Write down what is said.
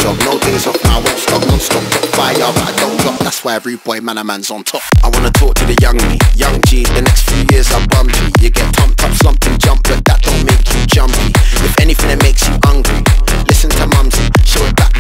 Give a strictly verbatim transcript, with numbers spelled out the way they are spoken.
job. No days off, I won't stop, non-stop. Fire, but I don't drop. That's why every boy, man, a man's on top. I wanna talk to the young me, young G. The next few years I'm bumpy. You get pumped up, slumped and jump, but that don't make you jumpy. If anything, it makes you hungry. Listen to Mumsy, show it back